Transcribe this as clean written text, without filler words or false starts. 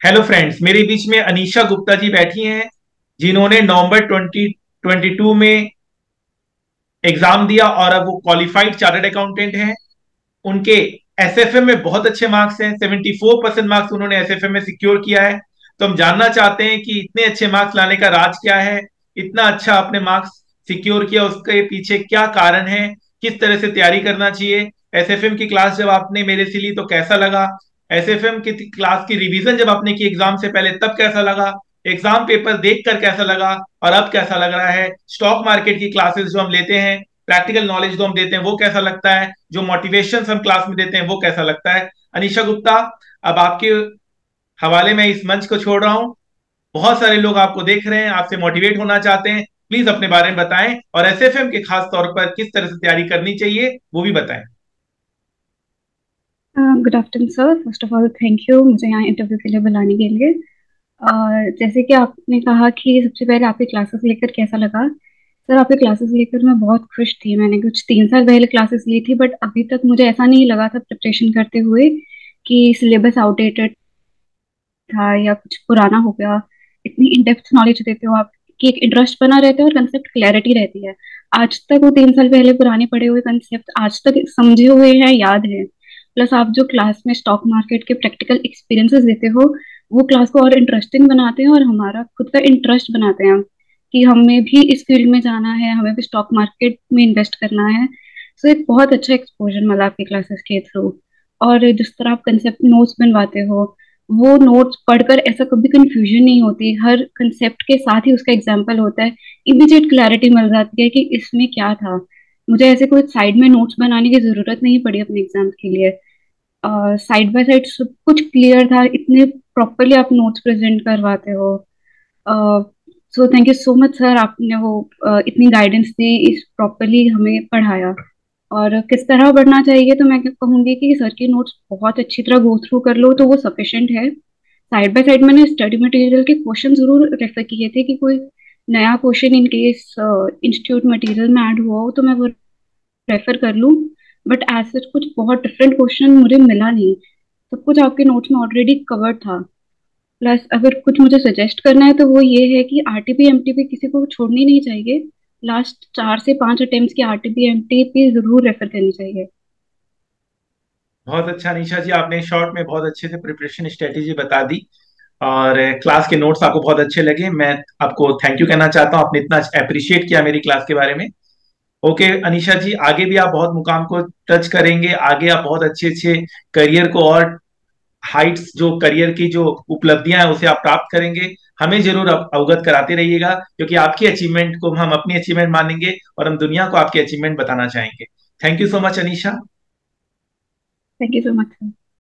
Hello friends, मेरे बीच में अनीशा गुप्ता जी बैठी हैं, जिन्होंने नवंबर 2022 में एग्जाम दिया और अब वो क्वालिफाइड चार्टर्ड अकाउंटेंट हैं। उनके एसएफएम में बहुत अच्छे मार्क्स हैं, 74% मार्क्स उन्होंने एसएफएम में सिक्योर किया है। तो हम जानना चाहते हैं कि इतने अच्छे मार्क्स लाने का राज क्या है, इतना अच्छा आपने मार्क्स सिक्योर किया, उसके पीछे क्या कारण है, किस तरह से तैयारी करना चाहिए। एसएफएम की क्लास जब आपने मेरे से ली तो कैसा लगा, एसएफएम की क्लास की रिवीजन जब आपने की एग्जाम से पहले तब कैसा लगा, एग्जाम पेपर देखकर कैसा लगा और अब कैसा लग रहा है, स्टॉक मार्केट की क्लासेस जो हम लेते हैं, प्रैक्टिकल नॉलेज जो हम देते हैं वो कैसा लगता है, जो मोटिवेशन हम क्लास में देते हैं वो कैसा लगता है। अनीशा गुप्ता, अब आपके हवाले में इस मंच को छोड़ रहा हूं। बहुत सारे लोग आपको देख रहे हैं, आपसे मोटिवेट होना चाहते हैं। प्लीज अपने बारे में बताएं और एसएफएम के खास तौर पर किस तरह से तैयारी करनी चाहिए वो भी बताएं। Good afternoon sir. First of all thank you मुझे यहाँ इंटरव्यू के लिए बुलाने के लिए। जैसे कि आपने कहा कि सबसे पहले आपकी क्लासेस लेकर कैसा लगा। सर, आपकी क्लासेस लेकर मैं बहुत खुश थी। मैंने कुछ 3 साल पहले क्लासेस ली थी, बट अभी तक मुझे ऐसा नहीं लगा था प्रिपरेशन करते हुए कि सिलेबस आउटडेटेड था या कुछ पुराना हो गया। इतनी इन डेप्थ नॉलेज देते हो आप कि एक इंटरेस्ट बना रहता है और कंसेप्ट क्लैरिटी रहती है। आज तक वो 3 साल पहले पुराने पढ़े हुए कंसेप्ट आज तक समझे हुए हैं, याद है। प्लस आप जो क्लास में स्टॉक मार्केट के प्रैक्टिकल एक्सपीरियंसेस देते हो, वो क्लास को और इंटरेस्टिंग बनाते हैं और हमारा खुद का इंटरेस्ट बनाते हैं कि हमें भी इस फील्ड में जाना है, हमें भी स्टॉक मार्केट में इन्वेस्ट करना है। सो एक बहुत अच्छा एक्सपोजर मिला आपकी क्लासेस के थ्रू। और जिस तरह आप कंसेप्ट नोट्स बनवाते हो, वो नोट्स पढ़कर ऐसा कभी कंफ्यूजन नहीं होती। हर कंसेप्ट के साथ ही उसका एग्जाम्पल होता है। इमीडिएट क्लैरिटी मिल जाती है कि इसमें क्या था। मुझे ऐसे कोई साइड में नोट्स बनाने की जरूरत नहीं पड़ी अपने एग्जाम के लिए। साइड बाय साइड सब कुछ क्लियर था। इतने प्रॉपरली आप नोट्स प्रेजेंट करवाते हो। So thank you so much sir, आपने वो इतनी गाइडेंस दी, इस प्रॉपरली हमें पढ़ाया। और किस तरह बढ़ना चाहिए, तो मैं क्या कहूंगी कि सर की नोट्स बहुत अच्छी तरह गो थ्रू कर लो तो वो सफिशिएंट है। साइड बाय साइड मैंने स्टडी मटेरियल के क्वेश्चन जरूर रेफर किए थे कि कोई नया question in case institute material में ऐड हुआ हो तो मैं वो रेफर कर लूँ। बट एज सच कुछ बहुत डिफरेंट क्वेश्चन मुझे मिला नहीं। सब कुछ आपके नोट्स में ऑलरेडी कवर्ड था। प्लस अगर कुछ मुझे सजेस्ट करना है तो वो ये है कि आरटीपी एमटीपी किसी को छोड़नी नहीं चाहिए। लास्ट 4 से 5 अटेम्प्ट की आरटीपी एमटीपी जरूर रेफर करनी चाहिए। बहुत अच्छा निशा जी, आपने शॉर्ट में बहुत अच्छे से प्रिपरेशन स्ट्रेटेजी बता दी और क्लास के नोट्स आपको बहुत अच्छे लगे। मैं आपको थैंक यू कहना चाहता हूँ, आपने इतना अप्रिशिएट किया मेरी क्लास के बारे में। ओके अनीशा जी, आगे भी आप बहुत मुकाम को टच करेंगे, आगे आप बहुत अच्छे अच्छे करियर को और हाइट्स, जो करियर की जो उपलब्धियां हैं उसे आप प्राप्त करेंगे। हमें जरूर अवगत कराते रहिएगा, क्योंकि आपकी अचीवमेंट को हम अपनी अचीवमेंट मानेंगे और हम दुनिया को आपकी अचीवमेंट बताना चाहेंगे। Thank you so much Anisha. Thank you so much sir.